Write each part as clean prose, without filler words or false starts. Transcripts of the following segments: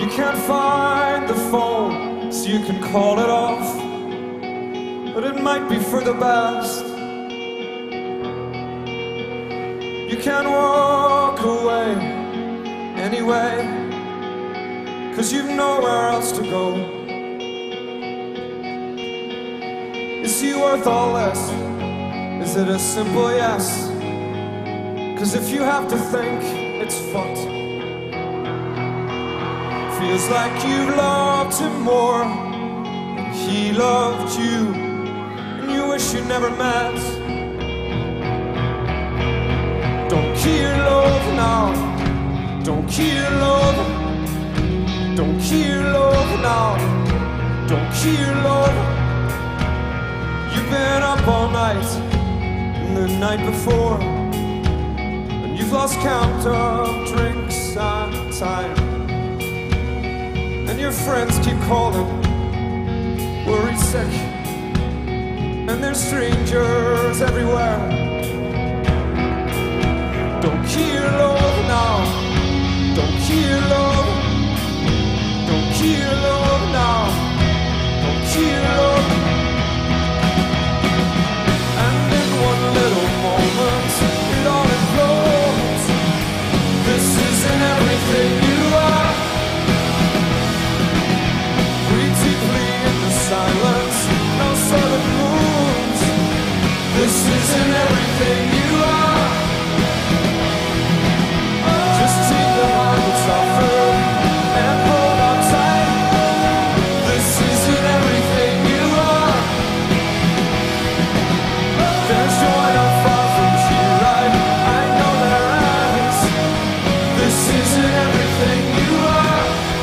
You can't find the phone, so you can call it off, but it might be for the best. You can't walk away anyway, 'cause you've nowhere else to go. Is he worth all this? Is it a simple yes? 'Cause if you have to think, it's fucked. Feels like you've loved him more than he loved you, and you wish you never met. Don't kill love now, don't kill love, don't kill love now, don't kill love. You've been up all night and the night before, and you've lost count of drinks and time. And your friends keep calling, worried sick, and there's strangers everywhere. Don't kill love now, don't kill love, don't kill love now, don't kill love. And in one little moment, it all implodes. This isn't everything you are. Silence, no sudden moves. This isn't everything you are. Just take the hand that's offered and hold on tight. This isn't everything you are. There's joy not far from here, I know there is. This isn't everything you are.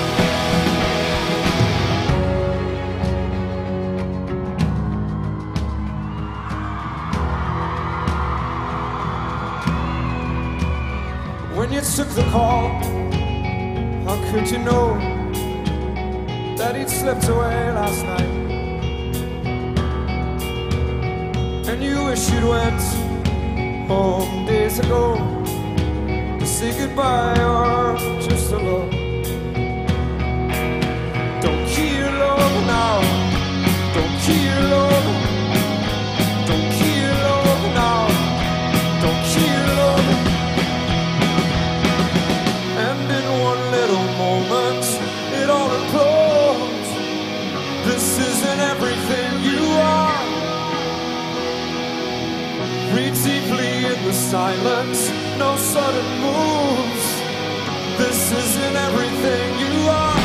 When you took the call, how could you know that he'd slipped away last night? And you wish you'd went home days ago to say goodbye or just hello. Don't kill love now, don't kill love, don't kill love now, don't kill love. It all implodes. This isn't everything you are. Read deeply in the silence, no sudden moves. This isn't everything you are.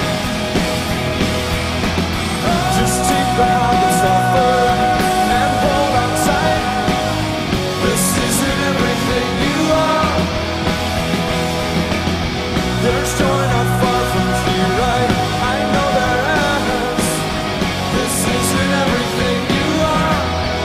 Just take the hand that's offered and hold on tight. This isn't everything you are. There's joy not far from here, I know there is. This isn't everything you are.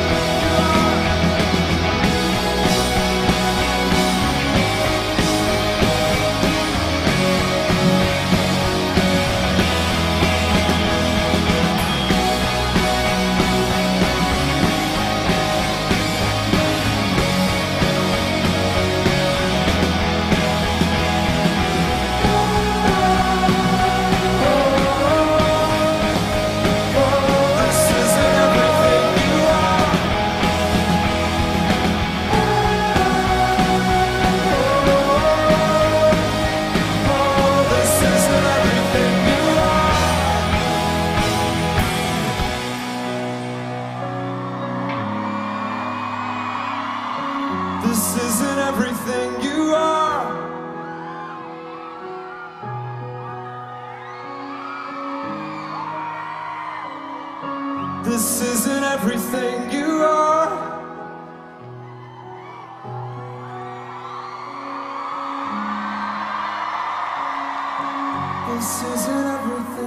This isn't everything you are. This isn't everything you are. This isn't everything.